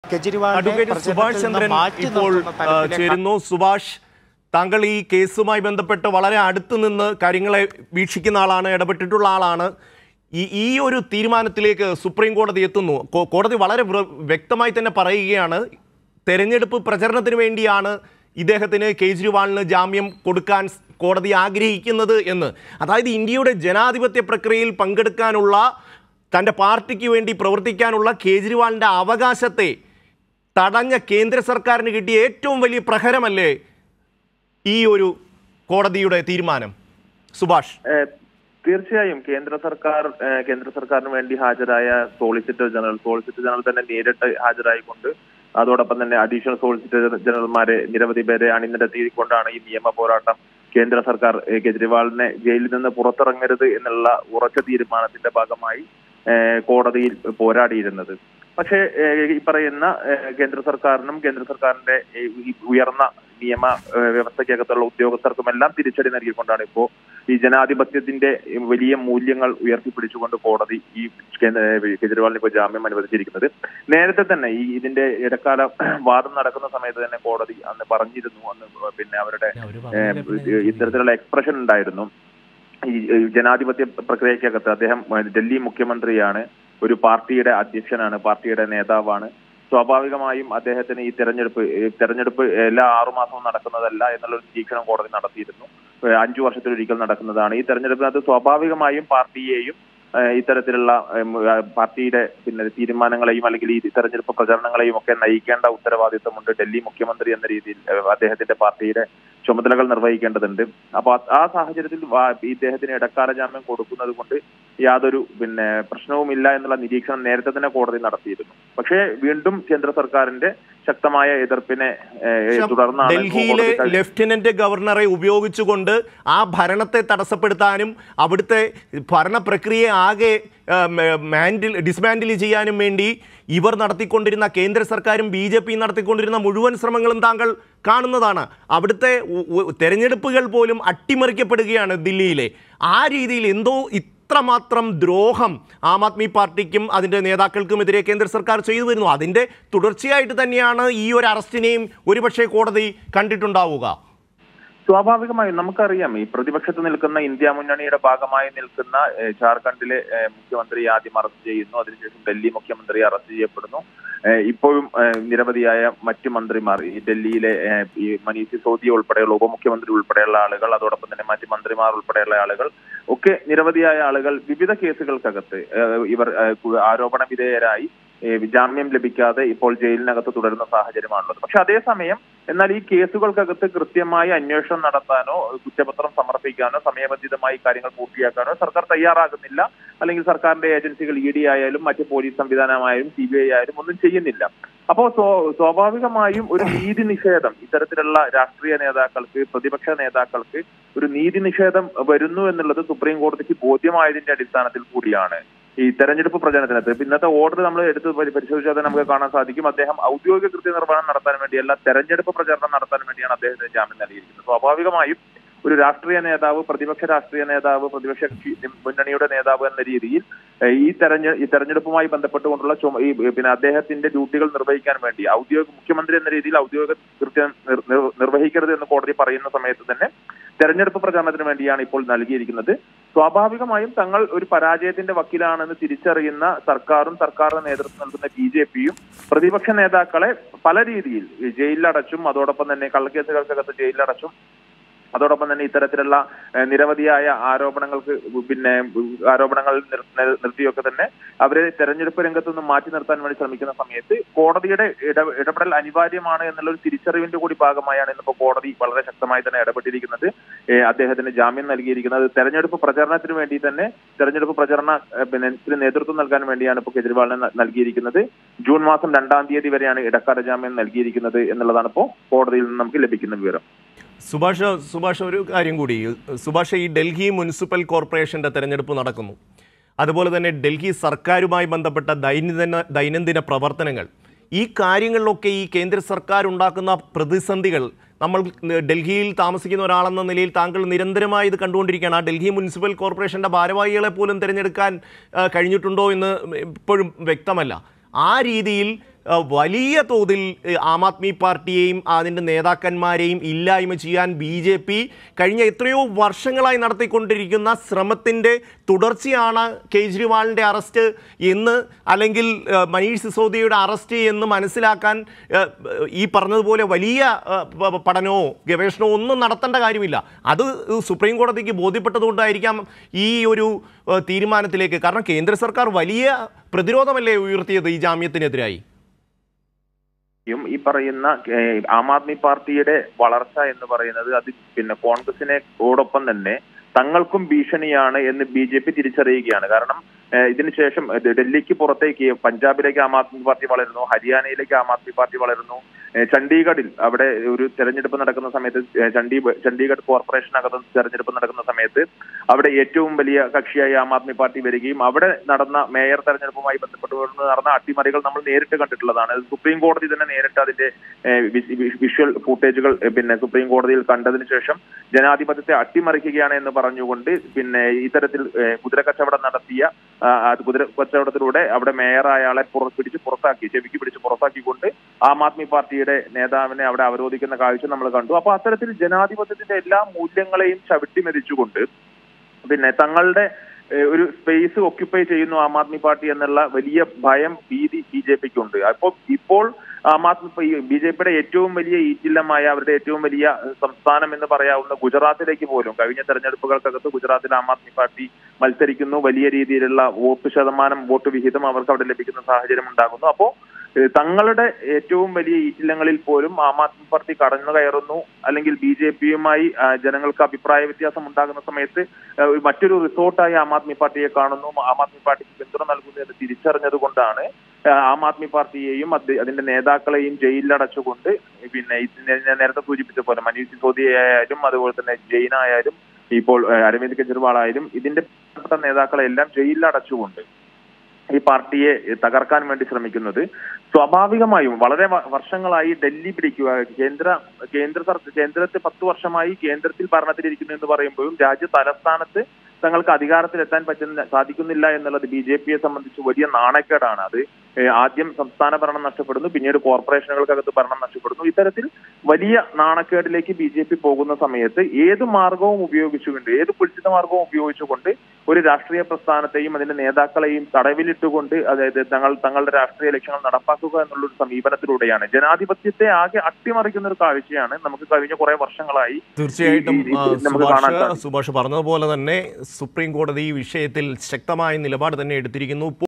Advocate Subhash ചന്ദ്രൻ ഇപ്പോൾ ചേരുന്നു. സുഭാഷ്, താങ്കൾ ഈ കേസുമായി ബന്ധപ്പെട്ട് വളരെ അടുത്ത് നിന്ന് കാര്യങ്ങളെ വീക്ഷിക്കുന്ന ആളാണ്, ഇടപെട്ടിട്ടുള്ള ആളാണ്. ഈ ഒരു തീരുമാനത്തിലേക്ക് സുപ്രീം കോടതി എത്തുന്നു. കോടതി വളരെ വ്യക്തമായി തന്നെ പറയുകയാണ്, തെരഞ്ഞെടുപ്പ് പ്രചരണത്തിന് വേണ്ടിയാണ് ഇദ്ദേഹത്തിന്, കേജ്രിവാളിന് ജാമ്യം കൊടുക്കാൻ കോടതി ആഗ്രഹിക്കുന്നത് എന്ന്. അതായത് ഇന്ത്യയുടെ ജനാധിപത്യ പ്രക്രിയയിൽ പങ്കെടുക്കാനുള്ള, തൻ്റെ പാർട്ടിക്ക് വേണ്ടി പ്രവർത്തിക്കാനുള്ള കേജ്രിവാളിൻ്റെ അവകാശത്തെ തടഞ്ഞ കേന്ദ്ര സർക്കാരിന് കിട്ടിയ ഏറ്റവും വലിയ പ്രഹരമല്ലേ ഈ ഒരു കോടതിയുടെ തീരുമാനം? സുഭാഷ്. തീർച്ചയായും കേന്ദ്ര സർക്കാരിന് വേണ്ടി ഹാജരായ സോളിസിറ്റർ ജനറൽ തന്നെ നേരിട്ട് ഹാജരായിക്കൊണ്ട്, അതോടൊപ്പം തന്നെ അഡീഷണൽ സോളിസിറ്റർ ജനറൽമാരെ നിരവധി പേരെ അണിനിരത്തിക്കൊണ്ടാണ് ഈ നിയമ പോരാട്ടം കേന്ദ്ര സർക്കാർ കേജ്രിവാളിനെ ജയിലിൽ നിന്ന് പുറത്തിറങ്ങരുത് എന്നുള്ള ഉറച്ച തീരുമാനത്തിന്റെ ഭാഗമായി കോടതിയിൽ പോരാടിയിരുന്നത്. പക്ഷേ ഈ പറയുന്ന കേന്ദ്ര സർക്കാരിന്റെ ഉയർന്ന നിയമ വ്യവസ്ഥയ്ക്കകത്തുള്ള ഉദ്യോഗസ്ഥർക്കുമെല്ലാം തിരിച്ചടി നൽകിക്കൊണ്ടാണ് ഇപ്പോൾ ഈ ജനാധിപത്യത്തിന്റെ വലിയ മൂല്യങ്ങൾ ഉയർത്തിപ്പിടിച്ചുകൊണ്ട് കോടതി ഈ കേജ്രിവാളിന് ഇപ്പോൾ ജാമ്യം അനുവദിച്ചിരിക്കുന്നത്. നേരത്തെ തന്നെ ഇതിന്റെ ഇടക്കാല വാദം നടക്കുന്ന സമയത്ത് തന്നെ കോടതി അന്ന് പറഞ്ഞിരുന്നു, പിന്നെ അവരുടെ ഇത്തരത്തിലുള്ള എക്സ്പ്രഷൻ ഉണ്ടായിരുന്നു. ഈ ജനാധിപത്യ പ്രക്രിയക്കകത്ത് അദ്ദേഹം ഡൽഹി മുഖ്യമന്ത്രിയാണ്, ഒരു പാർട്ടിയുടെ അധ്യക്ഷനാണ്, പാർട്ടിയുടെ നേതാവാണ്. സ്വാഭാവികമായും അദ്ദേഹത്തിന് ഈ തെരഞ്ഞെടുപ്പ് എല്ലാ 6 മാസവും നടക്കുന്നതല്ല എന്നുള്ളൊരു നിരീക്ഷണം കോടതി നടത്തിയിരുന്നു. 5 വർഷത്തിലൊരിക്കൽ നടക്കുന്നതാണ് ഈ തെരഞ്ഞെടുപ്പിനകത്ത്. സ്വാഭാവികമായും പാർട്ടിയെയും ഇത്തരത്തിലുള്ള പാർട്ടിയുടെ തീരുമാനങ്ങളെയും അല്ലെങ്കിൽ ഈ തെരഞ്ഞെടുപ്പ് പ്രചരണങ്ങളെയും ഒക്കെ നയിക്കേണ്ട ഉത്തരവാദിത്വമുണ്ട്. ഡൽഹി മുഖ്യമന്ത്രി എന്ന രീതിയിൽ അദ്ദേഹത്തിന്റെ പാർട്ടിയുടെ ചുമതലകൾ നിർവഹിക്കേണ്ടതുണ്ട്. അപ്പൊ ആ സാഹചര്യത്തിൽ ഇദ്ദേഹത്തിന് ഇടക്കാല ജാമ്യം കൊടുക്കുന്നത് കൊണ്ട് യാതൊരു പ്രശ്നവുമില്ല എന്നുള്ള നിരീക്ഷണം നേരത്തെ തന്നെ കോടതി നടത്തിയിരുന്നു. പക്ഷേ വീണ്ടും കേന്ദ്ര സർക്കാരിന്റെ ശക്തമായ എതിർപ്പിനെ തുടർന്നാണ് ഡൽഹിയിലെ ലഫ്റ്റനന്റ് ഗവർണറെ ഉപയോഗിച്ചുകൊണ്ട് ആ ഭരണത്തെ തടസ്സപ്പെടുത്താനും അവിടുത്തെ ഭരണ പ്രക്രിയയെ ആകെ ഡിസ്മാൻഡിൽ ചെയ്യാനും വേണ്ടി ഇവർ നടത്തിക്കൊണ്ടിരുന്ന, കേന്ദ്ര സർക്കാരും BJP നടത്തിക്കൊണ്ടിരുന്ന മുഴുവൻ ശ്രമങ്ങളും താങ്കൾ കാണുന്നതാണ്. അവിടുത്തെ തെരഞ്ഞെടുപ്പുകൾ പോലും അട്ടിമറിക്കപ്പെടുകയാണ് ദില്ലിയിലെ. ആ രീതിയിൽ എന്തോ ഇത്രമാത്രം ദ്രോഹം ആം ആദ്മി പാർട്ടിക്കും അതിൻ്റെ നേതാക്കൾക്കുമെതിരെ കേന്ദ്ര സർക്കാർ ചെയ്തു വരുന്നു. അതിൻ്റെ തുടർച്ചയായിട്ട് തന്നെയാണ് ഈ ഒരു അറസ്റ്റിനെയും ഒരുപക്ഷെ കോടതി കണ്ടിട്ടുണ്ടാവുക. സ്വാഭാവികമായും നമുക്കറിയാം, ഈ പ്രതിപക്ഷത്ത് നിൽക്കുന്ന ഇന്ത്യ മുന്നണിയുടെ ഭാഗമായി നിൽക്കുന്ന ജാർഖണ്ഡിലെ മുഖ്യമന്ത്രി ആദ്യം അറസ്റ്റ് ചെയ്യുന്നു, അതിനുശേഷം ഡൽഹി മുഖ്യമന്ത്രി അറസ്റ്റ് ചെയ്യപ്പെടുന്നു. ഇപ്പോഴും നിരവധിയായ മറ്റു മന്ത്രിമാർ, ഈ ഡൽഹിയിലെ ഈ മനീഷ് സിസോദിയ ഉൾപ്പെടെയുള്ള ഉപമുഖ്യമന്ത്രി ഉൾപ്പെടെയുള്ള ആളുകൾ, അതോടൊപ്പം തന്നെ മറ്റു മന്ത്രിമാർ ഉൾപ്പെടെയുള്ള ആളുകൾ ഒക്കെ നിരവധിയായ ആളുകൾ വിവിധ കേസുകൾക്കകത്ത് ഇവർ ആരോപണ വിധേയരായി ജാമ്യം ലഭിക്കാതെ ഇപ്പോൾ ജയിലിനകത്ത് തുടരുന്ന സാഹചര്യമാണുള്ളത്. പക്ഷെ അതേസമയം എന്നാൽ ഈ കേസുകൾക്കകത്ത് കൃത്യമായി അന്വേഷണം നടത്താനോ കുറ്റപത്രം സമർപ്പിക്കാനോ സമയബന്ധിതമായി കാര്യങ്ങൾ പൂർത്തിയാക്കാനോ സർക്കാർ തയ്യാറാകുന്നില്ല. അല്ലെങ്കിൽ സർക്കാരിന്റെ ഏജൻസികൾ ED ആയാലും മറ്റ് പോലീസ് സംവിധാനമായാലും CBI ആയാലും ഒന്നും ചെയ്യുന്നില്ല. അപ്പോൾ സ്വാഭാവികമായും ഒരു നീതി നിഷേധം ഇത്തരത്തിലുള്ള രാഷ്ട്രീയ നേതാക്കൾക്ക്, പ്രതിപക്ഷ നേതാക്കൾക്ക് ഒരു നീതി നിഷേധം വരുന്നു എന്നുള്ളത് സുപ്രീം കോടതിക്ക് ബോധ്യമായതിന്റെ അടിസ്ഥാനത്തിൽ കൂടിയാണ് ഈ തെരഞ്ഞെടുപ്പ് പ്രചരണത്തിനകത്ത് ഇന്നത്തെ ഓർഡർ നമ്മൾ എടുത്ത് പരിശോധിച്ചാൽ നമുക്ക് കാണാൻ സാധിക്കും. അദ്ദേഹം ഔദ്യോഗിക കൃത്യനിർവഹണം നടത്താൻ വേണ്ടിയല്ല, തെരഞ്ഞെടുപ്പ് പ്രചരണം നടത്താൻ വേണ്ടിയാണ് അദ്ദേഹത്തിന് ജാമ്യം നൽകിയിരിക്കുന്നത്. സ്വാഭാവികമായും ഒരു രാഷ്ട്രീയ നേതാവ്, പ്രതിപക്ഷ രാഷ്ട്രീയ നേതാവ്, പ്രതിപക്ഷ മുന്നണിയുടെ നേതാവ് എന്ന രീതിയിൽ ഈ തെരഞ്ഞെടുപ്പുമായി ബന്ധപ്പെട്ടുകൊണ്ടുള്ള അദ്ദേഹത്തിന്റെ ഡ്യൂട്ടികൾ നിർവഹിക്കാൻ വേണ്ടി മുഖ്യമന്ത്രി എന്ന രീതിയിൽ ഔദ്യോഗിക കൃത്യം നിർവഹിക്കരുത് എന്ന് കോടതി പറയുന്ന സമയത്ത് തന്നെ തെരഞ്ഞെടുപ്പ് പ്രചാരണത്തിന് വേണ്ടിയാണ് ഇപ്പോൾ നൽകിയിരിക്കുന്നത്. സ്വാഭാവികമായും തങ്ങൾ ഒരു പരാജയത്തിന്റെ വക്കീലാണെന്ന് തിരിച്ചറിയുന്ന സർക്കാരും സർക്കാരിന് നേതൃത്വം നൽകുന്ന BJPയും പ്രതിപക്ഷ നേതാക്കളെ പല രീതിയിൽ ജയിലിലടച്ചും, അതോടൊപ്പം തന്നെ കള്ളക്കേസുകൾക്കകത്ത് ജയിലിലടച്ചും, അതോടൊപ്പം തന്നെ ഇത്തരത്തിലുള്ള നിരവധിയായ ആരോപണങ്ങൾ നിർത്തിയൊക്കെ തന്നെ അവരെ തെരഞ്ഞെടുപ്പ് രംഗത്ത് നിന്ന് മാറ്റി നിർത്താൻ വേണ്ടി ശ്രമിക്കുന്ന സമയത്ത് കോടതിയുടെ ഇടപെടൽ അനിവാര്യമാണ് എന്നുള്ള ഒരു തിരിച്ചറിവിന്റെ കൂടി ഭാഗമായാണ് ഇന്നിപ്പോൾ കോടതി വളരെ ശക്തമായി തന്നെ ഇടപെട്ടിരിക്കുന്നത്. അദ്ദേഹത്തിന് ജാമ്യം നൽകിയിരിക്കുന്നത് തെരഞ്ഞെടുപ്പ് പ്രചരണത്തിന് വേണ്ടി തന്നെ, തെരഞ്ഞെടുപ്പ് പ്രചരണത്തിന് നേതൃത്വം നൽകാൻ വേണ്ടിയാണ് ഇപ്പോൾ കേജ്രിവാളിനെ നൽകിയിരിക്കുന്നത്. ജൂൺ മാസം 2-ാം തീയതി വരെയാണ് ഇടക്കാല ജാമ്യം നൽകിയിരിക്കുന്നത് എന്നുള്ളതാണ് ഇപ്പോൾ കോടതിയിൽ നിന്ന് നമുക്ക് ലഭിക്കുന്ന വിവരം. സുഭാഷ്, ഒരു കാര്യം കൂടി. സുഭാഷ്, ഈ ഡൽഹി മുനിസിപ്പൽ കോർപ്പറേഷൻ്റെ തെരഞ്ഞെടുപ്പ് നടക്കുന്നു. അതുപോലെ തന്നെ ഡൽഹി സർക്കാരുമായി ബന്ധപ്പെട്ട ദൈനംദിന പ്രവർത്തനങ്ങൾ, ഈ കാര്യങ്ങളിലൊക്കെ ഈ കേന്ദ്ര സർക്കാർ ഉണ്ടാക്കുന്ന പ്രതിസന്ധികൾ നമ്മൾ ഡൽഹിയിൽ താമസിക്കുന്ന ഒരാളെന്ന നിലയിൽ താങ്കൾ നിരന്തരമായി ഇത് കണ്ടുകൊണ്ടിരിക്കുകയാണ്. ആ ഡൽഹി മുനിസിപ്പൽ കോർപ്പറേഷൻ്റെ ഭാരവാഹികളെ പോലും തിരഞ്ഞെടുക്കാൻ കഴിഞ്ഞിട്ടുണ്ടോ എന്ന് ഇപ്പോഴും വ്യക്തമല്ല. ആ രീതിയിൽ വലിയ തോതിൽ ആം ആദ്മി പാർട്ടിയെയും അതിൻ്റെ നേതാക്കന്മാരെയും ഇല്ലായ്മ ചെയ്യാൻ BJP കഴിഞ്ഞ എത്രയോ വർഷങ്ങളായി നടത്തിക്കൊണ്ടിരിക്കുന്ന ശ്രമത്തിൻ്റെ തുടർച്ചയാണ് കേജ്രിവാളിൻ്റെ അറസ്റ്റ് എന്ന്, അല്ലെങ്കിൽ മനീഷ് സിസോദിയയുടെ അറസ്റ്റ് എന്ന് മനസ്സിലാക്കാൻ ഈ പറഞ്ഞതുപോലെ വലിയ പഠനമോ ഗവേഷണമോ ഒന്നും നടത്തേണ്ട കാര്യമില്ല. അത് സുപ്രീം കോടതിക്ക് ബോധ്യപ്പെട്ടതുകൊണ്ടായിരിക്കാം ഈ ഒരു തീരുമാനത്തിലേക്ക്. കാരണം കേന്ദ്ര സർക്കാർ വലിയ പ്രതിരോധമല്ലേ ഉയർത്തിയത് ഈ ജാമ്യത്തിനെതിരായി. ഈ പറയുന്ന ആം ആദ്മി പാർട്ടിയുടെ വളർച്ച എന്ന് പറയുന്നത് അത് പിന്നെ കോൺഗ്രസിനോടൊപ്പം തന്നെ തങ്ങൾക്കും ഭീഷണിയാണ് എന്ന് BJP തിരിച്ചറിയുകയാണ്. കാരണം ഇതിനുശേഷം ഡൽഹിക്ക് പുറത്തേക്ക് പഞ്ചാബിലേക്ക് ആം ആദ്മി പാർട്ടി വളരുന്നു, ഹരിയാനയിലേക്ക് ആം ആദ്മി പാർട്ടി വളരുന്നു, ചണ്ഡീഗഡിൽ അവിടെ ഒരു തെരഞ്ഞെടുപ്പ് നടക്കുന്ന സമയത്ത് ചണ്ഡീഗഡ് കോർപ്പറേഷനകത്ത് തെരഞ്ഞെടുപ്പ് നടക്കുന്ന സമയത്ത് അവിടെ ഏറ്റവും വലിയ കക്ഷിയായി ആം ആദ്മി പാർട്ടി വരികയും അവിടെ നടന്ന മേയർ തെരഞ്ഞെടുപ്പുമായി ബന്ധപ്പെട്ട് നടന്ന അട്ടിമറികൾ നമ്മൾ നേരിട്ട് കണ്ടിട്ടുള്ളതാണ്. സുപ്രീം കോടതി തന്നെ നേരിട്ട് അതിന്റെ വിഷ്വൽ ഫൂട്ടേജുകൾ പിന്നെ സുപ്രീം കോടതിയിൽ കണ്ടതിന് ശേഷം ജനാധിപത്യത്തെ അട്ടിമറിക്കുകയാണ് എന്ന് പറഞ്ഞുകൊണ്ട് പിന്നെ ഇത്തരത്തിൽ കുതിരക്കച്ചവടം നടത്തിയ കുതിരക്കച്ചവടത്തിലൂടെ അവിടെ മേയറായ ആളെ ചെവിക്ക് പിടിച്ച് പുറത്താക്കിക്കൊണ്ട് ആം ആദ്മി പാർട്ടിയുടെ നേതാവിനെ അവിടെ അവരോധിക്കുന്ന കാഴ്ച നമ്മൾ കണ്ടു. അപ്പൊ അത്തരത്തിൽ ജനാധിപത്യത്തിന്റെ എല്ലാ മൂല്യങ്ങളെയും ചവിട്ടിമെതിച്ചുകൊണ്ട് പിന്നെ തങ്ങളുടെ ഒരു സ്പേസ് ഒക്യുപ്പൈ ചെയ്യുന്നു ആം ആദ്മി പാർട്ടി എന്നുള്ള വലിയ ഭയം, ഭീതി BJPക്കുണ്ട്. അപ്പോൾ ഇപ്പോൾ ആം ആദ്മി BJPയുടെ ഏറ്റവും വലിയ ഈറ്റില്ലമായ അവരുടെ ഏറ്റവും വലിയ സംസ്ഥാനം എന്ന് പറയാവുന്ന ഗുജറാത്തിലേക്ക് പോലും കഴിഞ്ഞ തെരഞ്ഞെടുപ്പുകൾക്കകത്ത് ഗുജറാത്തിൽ ആം ആദ്മി പാർട്ടി മത്സരിക്കുന്നു. വലിയ രീതിയിലുള്ള വോട്ട് വിഹിതം അവർക്ക് അവിടെ ലഭിക്കുന്ന സാഹചര്യം ഉണ്ടാകുന്നു. അപ്പോ തങ്ങളുടെ ഏറ്റവും വലിയ ഈറ്റില്ലങ്ങളിൽ പോലും ആം ആദ്മി പാർട്ടി കടന്നു കയറുന്നു, അല്ലെങ്കിൽ BJPയുമായി ജനങ്ങൾക്ക് അഭിപ്രായ വ്യത്യാസം ഉണ്ടാകുന്ന സമയത്ത് മറ്റൊരു റിസോർട്ടായി ആം ആദ്മി പാർട്ടിയെ കാണുന്നു, ആം ആദ്മി പാർട്ടിക്ക് പിന്തുണ നൽകുന്നു എന്ന് തിരിച്ചറിഞ്ഞത് കൊണ്ടാണ് ആം ആദ്മി പാർട്ടിയെയും അതിന്റെ നേതാക്കളെയും ജയിലിലടച്ചുകൊണ്ട് പിന്നെ ഞാൻ നേരത്തെ സൂചിപ്പിച്ച പോലെ മനീഷ് സിസോദിയായാലും അതുപോലെ തന്നെ ജെയിൻ ആയാലും ഇപ്പോൾ അരവിന്ദ് കെജ്രിവാൾ ആയാലും ഇതിന്റെ പ്രധാനപ്പെട്ട നേതാക്കളെല്ലാം ജയിലിലടച്ചുകൊണ്ട് ഈ പാർട്ടിയെ തകർക്കാൻ വേണ്ടി ശ്രമിക്കുന്നത് സ്വാഭാവികമായും വളരെ വർഷങ്ങളായി ഡൽഹി പിടിക്കുക, കേന്ദ്രത്തിൽ 10 വർഷമായി കേന്ദ്രത്തിൽ ഭരണത്തിലിരിക്കുന്നു എന്ന് പറയുമ്പോഴും രാജ്യ തലസ്ഥാനത്ത് തങ്ങൾക്ക് അധികാരത്തിലെത്താൻ സാധിക്കുന്നില്ല എന്നുള്ളത് BJPയെ സംബന്ധിച്ച് വലിയ നാണക്കേടാണ്. അത് ആദ്യം സംസ്ഥാന ഭരണം നഷ്ടപ്പെടുന്നു, പിന്നീട് കോർപ്പറേഷനുകൾക്കകത്ത് ഭരണം നഷ്ടപ്പെടുന്നു. ഇത്തരത്തിൽ വലിയ നാണക്കേടിലേക്ക് BJP പോകുന്ന സമയത്ത് ഏത് മാർഗവും ഉപയോഗിച്ചുകൊണ്ട്, ഏത് കുൽസിത മാർഗവും ഉപയോഗിച്ചുകൊണ്ട് ഒരു രാഷ്ട്രീയ പ്രസ്ഥാനത്തെയും അതിന്റെ നേതാക്കളെയും തടവിലിട്ടുകൊണ്ട്, അതായത് തങ്ങളുടെ രാഷ്ട്രീയ ലക്ഷ്യങ്ങൾ നടപ്പാക്കുക എന്നുള്ളൊരു സമീപനത്തിലൂടെയാണ് ജനാധിപത്യത്തെ ആകെ അട്ടിമറിക്കുന്ന ഒരു കാഴ്ചയാണ് നമുക്ക് കഴിഞ്ഞ കുറെ വർഷങ്ങളായി തീർച്ചയായിട്ടും സുഭാഷ് പറഞ്ഞതുപോലെ തന്നെ സുപ്രീം കോടതി ഈ വിഷയത്തിൽ ശക്തമായ നിലപാട് തന്നെ എടുത്തിരിക്കുന്നു.